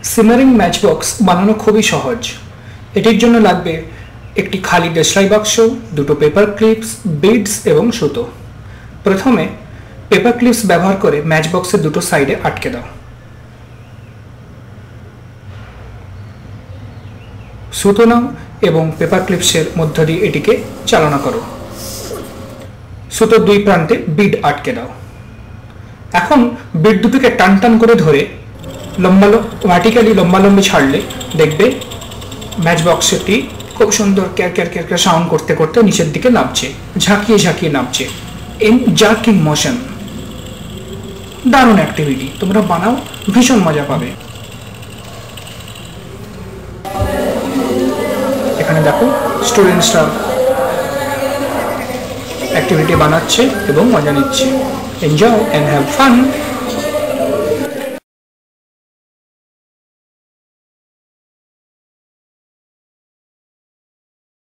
Simmering matchbox বানানো খুবই সহজ। এটির জন্য লাগবে একটি খালি দেশলাই বাক্স, দুটো পেপার ক্লিপস, বিডস এবং সুতো। প্রথমে পেপার ক্লিপস ব্যবহার করে ম্যাচবক্সের দুটো সাইডে আটকে দাও। সুতো নাও এবং পেপার ক্লিপসের মধ্য দিয়ে এটিকে চালনা করো। সুতোর দুই প্রান্তে বিড আটকে দাও। এখন বিড দুটোকে টান টান করে ধরে ভার্টিক্যালি লম্বালম্বি ছাড়লে দেখবে ম্যাচবক্সটি খুব সুন্দর ক্যার ক্যার ক্যার ক্যার সাউন্ড করতে করতে নিচের দিকে নামছে, ঝাঁকিয়ে ঝাঁকিয়ে নামছে। In jerking motion. দারুণ অ্যাক্টিভিটি, তোমরা বানাও, ভীষণ মজা পাবে। এখানে দেখো স্টুডেন্টসরা অ্যাক্টিভিটি বানাচ্ছে এবং মজা নিচ্ছে। Enjoy and have fun.